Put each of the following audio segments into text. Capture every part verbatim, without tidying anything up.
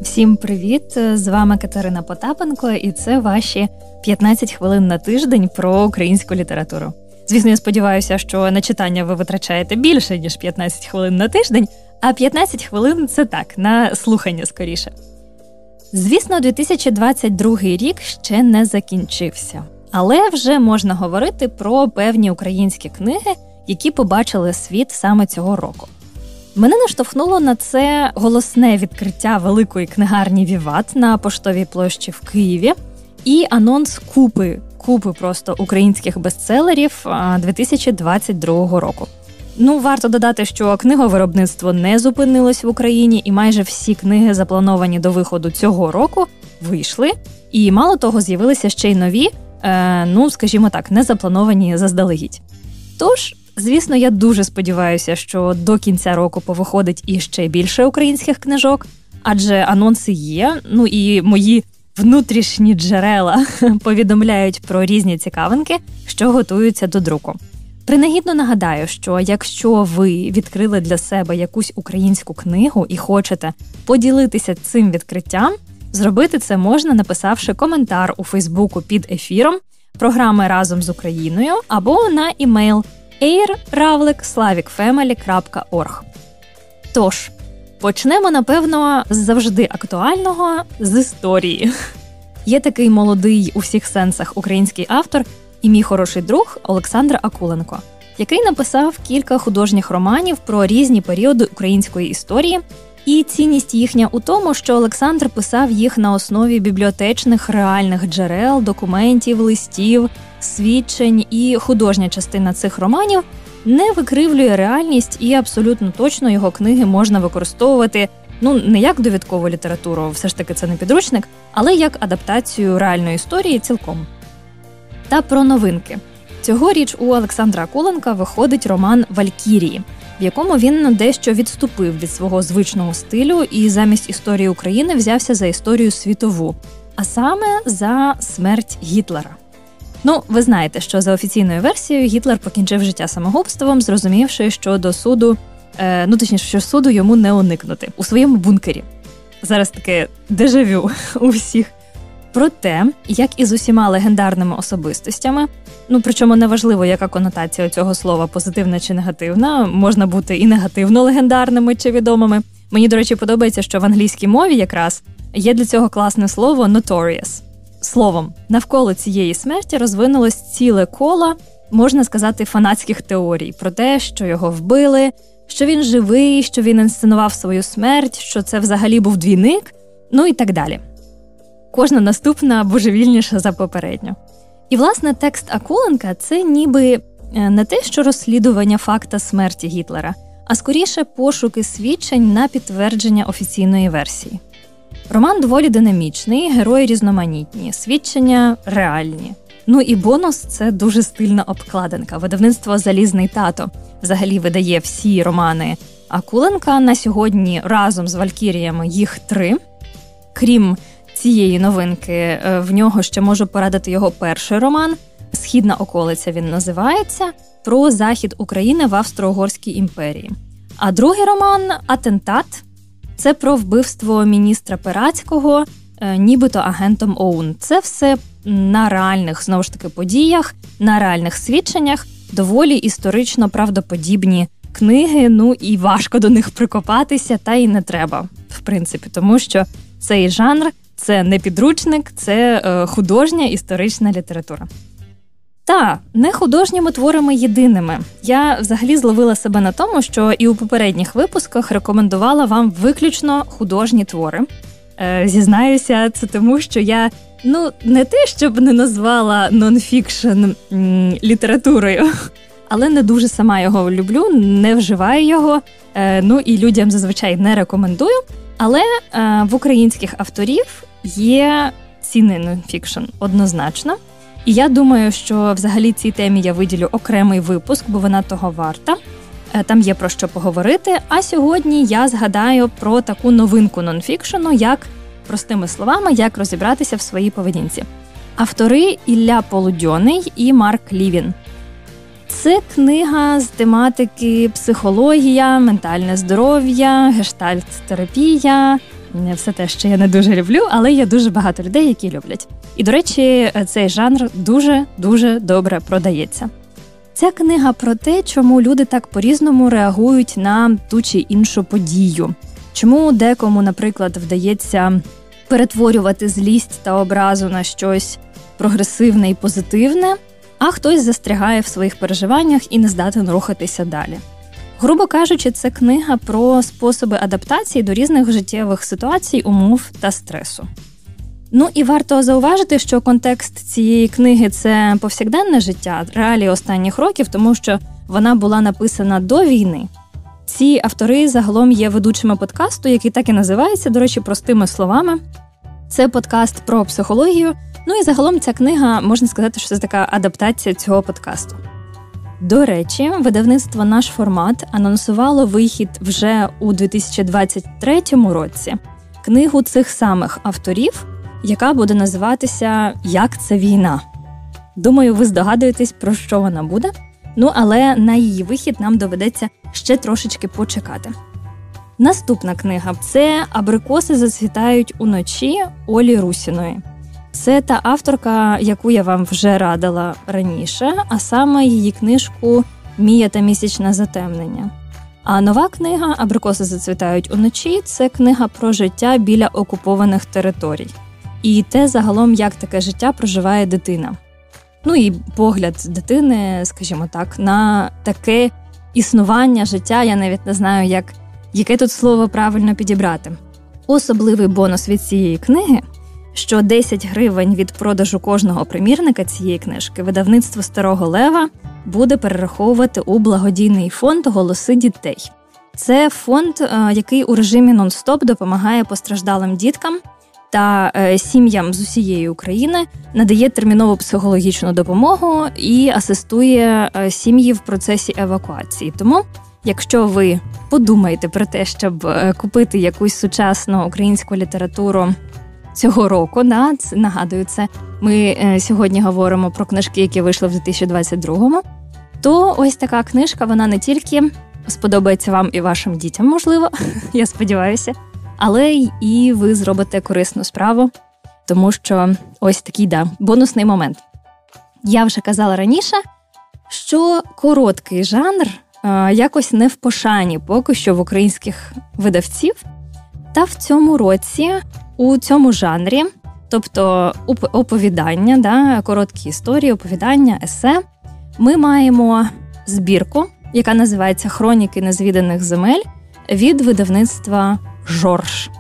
Всім привіт! З вами Катерина Потапенко, і це ваші п'ятнадцять хвилин на тиждень про українську літературу. Звісно, я сподіваюся, що на читання ви витрачаєте більше, ніж п'ятнадцять хвилин на тиждень, а п'ятнадцять хвилин – це так, на слухання скоріше. Звісно, дві тисячі двадцять другий рік ще не закінчився, але вже можна говорити про певні українські книги, які побачили світ саме цього року. Мене наштовхнуло на це голосне відкриття великої книгарні «Віват» на Поштовій площі в Києві і анонс купи, купи просто українських бестселерів дві тисячі двадцять другого року. Ну, варто додати, що книговиробництво не зупинилось в Україні, і майже всі книги, заплановані до виходу цього року, вийшли. І мало того, з'явилися ще й нові, е, ну, скажімо так, не заплановані заздалегідь. Тож, звісно, я дуже сподіваюся, що до кінця року повиходить іще більше українських книжок, адже анонси є, ну і мої внутрішні джерела повідомляють про різні цікавинки, що готуються до друку. Принагідно нагадаю, що якщо ви відкрили для себе якусь українську книгу і хочете поділитися цим відкриттям, зробити це можна, написавши коментар у Фейсбуку під ефіром програми «Разом з Україною» або на імейл ейр равлик славік фемелі крапка орг. Тож, почнемо, напевно, з завжди актуального – з історії. Є такий молодий у всіх сенсах український автор і мій хороший друг Олександр Акуленко, який написав кілька художніх романів про різні періоди української історії, і цінність їхня у тому, що Олександр писав їх на основі бібліотечних реальних джерел, документів, листів, свідчень, і художня частина цих романів не викривлює реальність, і абсолютно точно його книги можна використовувати, ну, не як довідкову літературу, все ж таки це не підручник, але як адаптацію реальної історії цілком. Та про новинки. Цьогоріч у Олександра Акуленка виходить роман «Валькірії», в якому він дещо відступив від свого звичного стилю і замість історії України взявся за історію світову, а саме за смерть Гітлера. Ну, ви знаєте, що за офіційною версією Гітлер покінчив життя самогубством, зрозумівши, що до суду, е, ну точніше, що суду йому не уникнути, у своєму бункері. Зараз таке дежавю у всіх. Проте, як і з усіма легендарними особистостями, ну причому неважливо, яка конотація цього слова, позитивна чи негативна, можна бути і негативно легендарними чи відомими. Мені, до речі, подобається, що в англійській мові якраз є для цього класне слово «notorious». Словом, навколо цієї смерті розвинулось ціле коло, можна сказати, фанатських теорій про те, що його вбили, що він живий, що він інсценував свою смерть, що це взагалі був двійник, ну і так далі. Кожна наступна божевільніша за попередню. І, власне, текст Акуленка – це ніби не те, що розслідування факта смерті Гітлера, а скоріше пошуки свідчень на підтвердження офіційної версії. Роман доволі динамічний, герої різноманітні, свідчення реальні. Ну і бонус – це дуже стильна обкладинка. Видавництво «Залізний тато» взагалі видає всі романи Акуленка. На сьогодні разом з «Валькіріями» їх три. Крім цієї новинки, в нього ще можу порадити його перший роман «Східна околиця» він називається, про захід України в Австро-Угорській імперії. А другий роман «Атентат» – це про вбивство міністра Перацького, нібито агентом ОУН. Це все на реальних, знову ж таки, подіях, на реальних свідченнях, доволі історично правдоподібні книги, ну і важко до них прикопатися, та й не треба, в принципі, тому що цей жанр – це не підручник, це е, художня історична література. Та, не художніми творами єдиними. Я взагалі зловила себе на тому, що і у попередніх випусках рекомендувала вам виключно художні твори. Е, зізнаюся, це тому, що я, ну, не те, щоб не назвала нонфікшн м, літературою, але не дуже сама його люблю, не вживаю його, е, ну і людям зазвичай не рекомендую. Але е, в українських авторів є цінний нонфікшн однозначно. І я думаю, що взагалі цій темі я виділю окремий випуск, бо вона того варта. Е, там є про що поговорити. А сьогодні я згадаю про таку новинку нонфікшену, як, простими словами, як розібратися в своїй поведінці. Автори Ілля Полудьоний і Марк Лівін. Це книга з тематики психологія, ментальне здоров'я, гештальт-терапія, все те, що я не дуже люблю, але є дуже багато людей, які люблять. І, до речі, цей жанр дуже-дуже добре продається. Ця книга про те, чому люди так по-різному реагують на ту чи іншу подію. Чому декому, наприклад, вдається перетворювати злість та образу на щось прогресивне і позитивне, а хтось застрягає в своїх переживаннях і не здатен рухатися далі. Грубо кажучи, це книга про способи адаптації до різних життєвих ситуацій, умов та стресу. Ну і варто зауважити, що контекст цієї книги – це повсякденне життя, реалії останніх років, тому що вона була написана до війни. Ці автори загалом є ведучими подкасту, який так і називається, до речі, простими словами. Це подкаст про психологію. Ну і загалом ця книга, можна сказати, що це така адаптація цього подкасту. До речі, видавництво «Наш формат» анонсувало вихід вже у дві тисячі двадцять третьому році книгу цих самих авторів, яка буде називатися «Як це війна?». Думаю, ви здогадуєтесь, про що вона буде. Ну, але на її вихід нам доведеться ще трошечки почекати. Наступна книга – це «Абрикоси зацвітають уночі» Олі Русіної. Це та авторка, яку я вам вже радила раніше, а саме її книжку «Мія та місячне затемнення». А нова книга «Абрикоси зацвітають уночі» – це книга про життя біля окупованих територій. І те загалом, як таке життя проживає дитина. Ну і погляд дитини, скажімо так, на таке існування життя, я навіть не знаю, як, яке тут слово правильно підібрати. Особливий бонус від цієї книги, що десять гривень від продажу кожного примірника цієї книжки видавництво «Старого Лева» буде перераховувати у благодійний фонд «Голоси дітей». Це фонд, який у режимі нон-стоп допомагає постраждалим діткам та сім'ям з усієї України, надає термінову психологічну допомогу і асистує сім'ї в процесі евакуації. Тому, якщо ви подумаєте про те, щоб купити якусь сучасну українську літературу цього року, да, нагадую, це ми сьогодні говоримо про книжки, які вийшли в дві тисячі двадцять другому, то ось така книжка, вона не тільки сподобається вам і вашим дітям, можливо, я сподіваюся, але і ви зробите корисну справу, тому що ось такий, да, бонусний момент. Я вже казала раніше, що короткий жанр е, якось не в пошані поки що в українських видавців. Та в цьому році у цьому жанрі, тобто оповідання, да, короткі історії, оповідання, есе, ми маємо збірку, яка називається «Хроніки незвіданих земель» від видавництва «Жорж».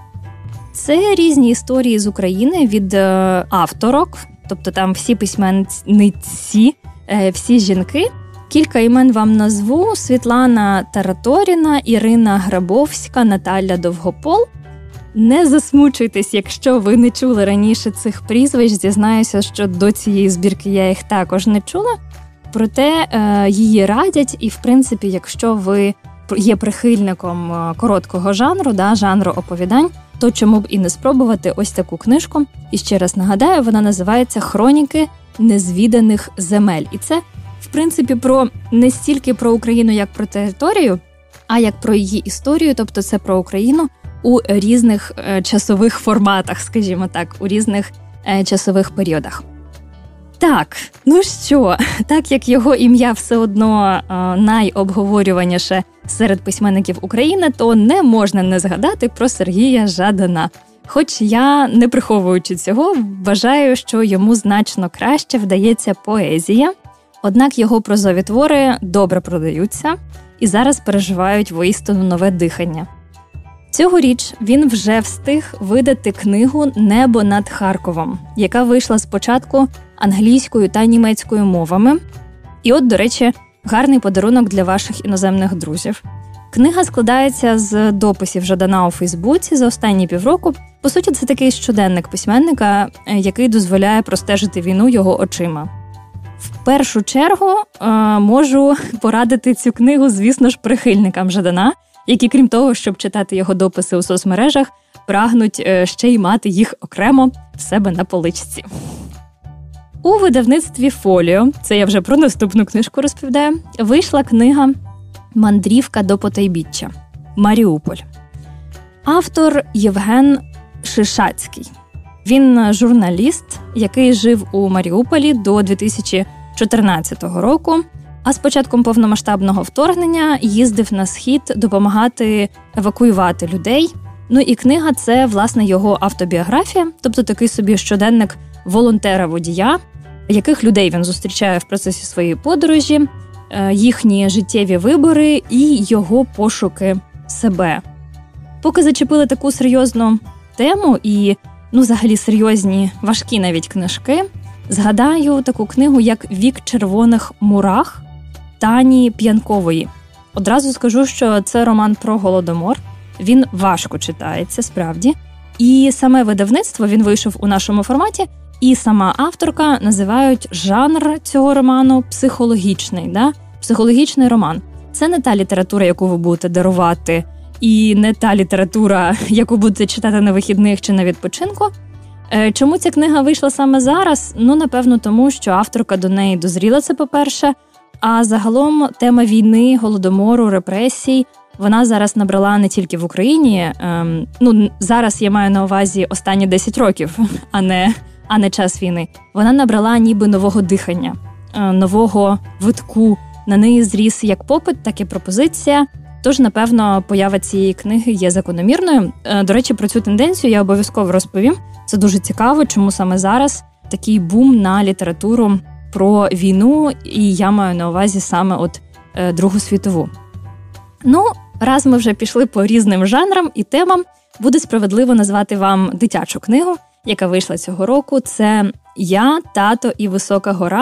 Це різні історії з України від е, авторок, тобто там всі письменниці, е, всі жінки. Кілька імен вам назву: Світлана Тараторіна, Ірина Грабовська, Наталя Довгопол. Не засмучуйтесь, якщо ви не чули раніше цих прізвищ. Зізнаюся, що до цієї збірки я їх також не чула. Проте е, її радять, і, в принципі, якщо ви є прихильником короткого жанру, да, жанру оповідань, то чому б і не спробувати ось таку книжку. І ще раз нагадаю, вона називається «Хроніки незвіданих земель». І це, в принципі, про не стільки про Україну, як про територію, а як про її історію, тобто це про Україну у різних е, часових форматах, скажімо так, у різних е, часових періодах. Так, ну що, так як його ім'я все одно е, найобговорюваніше серед письменників України, то не можна не згадати про Сергія Жадана. Хоч я, не приховуючи цього, вважаю, що йому значно краще вдається поезія, однак його прозові твори добре продаються і зараз переживають воістину нове дихання. Цьогоріч він вже встиг видати книгу «Небо над Харковом», яка вийшла спочатку англійською та німецькою мовами. І от, до речі, гарний подарунок для ваших іноземних друзів. Книга складається з дописів Жадана у Фейсбуці за останні півроку. По суті, це такий щоденник письменника, який дозволяє простежити війну його очима. В першу чергу е, можу порадити цю книгу, звісно ж, прихильникам Жадана, які, крім того, щоб читати його дописи у соцмережах, прагнуть е, ще й мати їх окремо в себе на поличці. У видавництві «Фоліо», це я вже про наступну книжку розповідаю, вийшла книга «Мандрівка до потайбіччя. Маріуполь». Автор Євген Шишацький. Він журналіст, який жив у Маріуполі до дві тисячі чотирнадцятого року, а з початком повномасштабного вторгнення їздив на Схід допомагати евакуювати людей. Ну і книга – це, власне, його автобіографія, тобто такий собі щоденник волонтера-водія, яких людей він зустрічає в процесі своєї подорожі, їхні життєві вибори і його пошуки себе. Поки зачепили таку серйозну тему і, ну, взагалі серйозні, важкі навіть книжки, згадаю таку книгу, як «Вік червоних мурах» Тані П'янкової. Одразу скажу, що це роман про Голодомор. Він важко читається, справді. І саме видавництво, він вийшов у нашому форматі, і сама авторка називають жанр цього роману психологічний, да? Психологічний роман. Це не та література, яку ви будете дарувати, і не та література, яку будете читати на вихідних чи на відпочинку. Чому ця книга вийшла саме зараз? Ну, напевно, тому, що авторка до неї дозріла, це по-перше, а загалом тема війни, голодомору, репресій, вона зараз набрала не тільки в Україні, ем, ну, зараз я маю на увазі останні десять років, а не, а не час війни. Вона набрала ніби нового дихання, е, нового витку. На неї зріс як попит, так і пропозиція. Тож, напевно, поява цієї книги є закономірною. Е, до речі, про цю тенденцію я обов'язково розповім. Це дуже цікаво, чому саме зараз такий бум на літературу про війну, і я маю на увазі саме от е, Другу світову. Ну, раз ми вже пішли по різним жанрам і темам, буде справедливо назвати вам дитячу книгу, яка вийшла цього року. Це «Я, тато і висока гора»,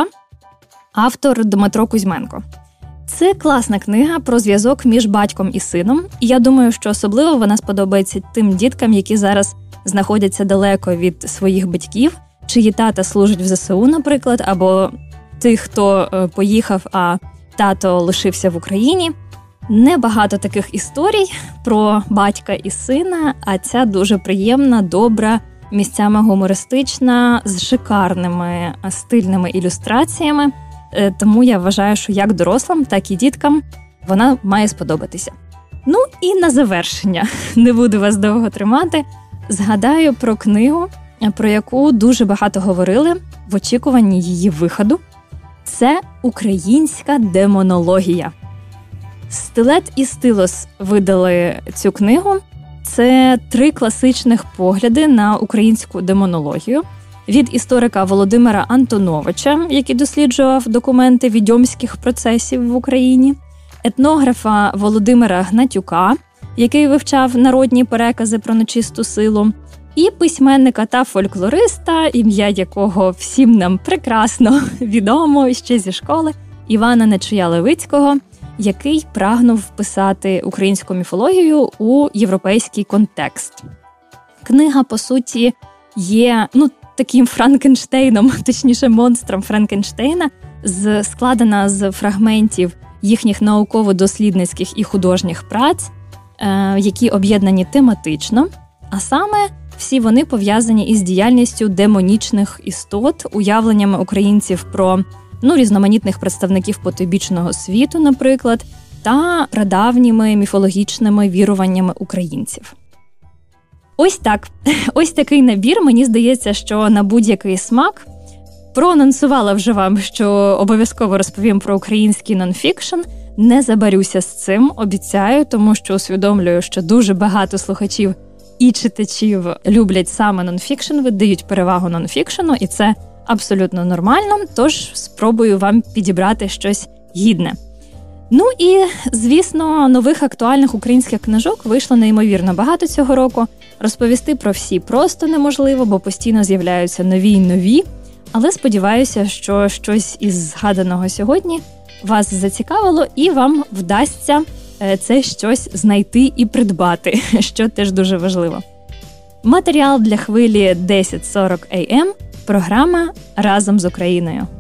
автор Дмитро Кузьменко. Це класна книга про зв'язок між батьком і сином, і я думаю, що особливо вона сподобається тим діткам, які зараз знаходяться далеко від своїх батьків, чиї тата служить в зе се у, наприклад, або тих, хто поїхав, а тато лишився в Україні. Небагато таких історій про батька і сина, а ця дуже приємна, добра, місцями гумористична, з шикарними стильними ілюстраціями. Тому я вважаю, що як дорослим, так і діткам вона має сподобатися. Ну і на завершення, не буду вас довго тримати, згадаю про книгу, про яку дуже багато говорили в очікуванні її виходу. Це «Українська демонологія». Стилет і Стилос видали цю книгу. Це три класичних погляди на українську демонологію. Від історика Володимира Антоновича, який досліджував документи відьомських процесів в Україні, етнографа Володимира Гнатюка, який вивчав народні перекази про нечисту силу, і письменника та фольклориста, ім'я якого всім нам прекрасно відомо ще зі школи, Івана Нечуя-Левицького, який прагнув вписати українську міфологію у європейський контекст. Книга, по суті, є, ну, таким Франкенштейном, точніше, монстром Франкенштейна, з, складена з фрагментів їхніх науково-дослідницьких і художніх праць, е, які об'єднані тематично, а саме всі вони пов'язані із діяльністю демонічних істот, уявленнями українців про, ну, різноманітних представників потойбічного світу, наприклад, та прадавніми міфологічними віруваннями українців. Ось так. Ось такий набір. Мені здається, що на будь-який смак. Проанонсувала вже вам, що обов'язково розповім про український нонфікшн. Не забарюся з цим, обіцяю, тому що усвідомлюю, що дуже багато слухачів і читачів люблять саме нонфікшн, видають перевагу нонфікшену, і це абсолютно нормально, тож спробую вам підібрати щось гідне. Ну і, звісно, нових актуальних українських книжок вийшло неймовірно багато цього року. Розповісти про всі просто неможливо, бо постійно з'являються нові й нові. Але сподіваюся, що щось із згаданого сьогодні вас зацікавило і вам вдасться це щось знайти і придбати, що теж дуже важливо. Матеріал для хвилі десять сорок ей ем, програма «Разом з Україною».